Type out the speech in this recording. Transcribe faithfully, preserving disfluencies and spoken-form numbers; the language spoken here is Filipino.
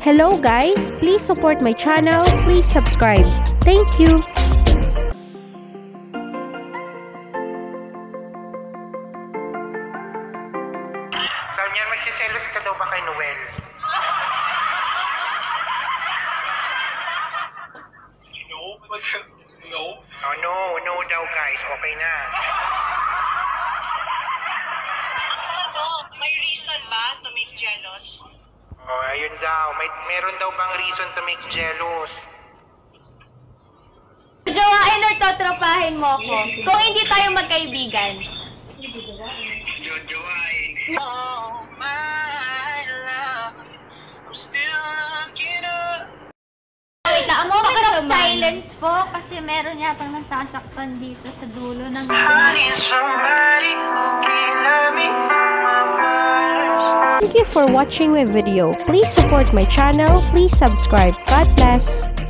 Hello guys, please support my channel, please subscribe. Thank you! Sabi niya, magsiselos ka daw ba kay Noel? No, but no. Oh no, no daw guys, okay na. Ano, may reason ba to make jealous? Oh, ayun daw, may meron daw bang reason to make jealous? Jowain or totropahin mo ako kung hindi tayo magkaibigan. Jojowain. Oh, my love, I'm still looking up. Wait lang, mo ka silence po kasi meron yatang nasasaktan dito sa dulo ng... I need somebody who can love me my words. Thank you for watching my video. Please support my channel, please subscribe. God bless!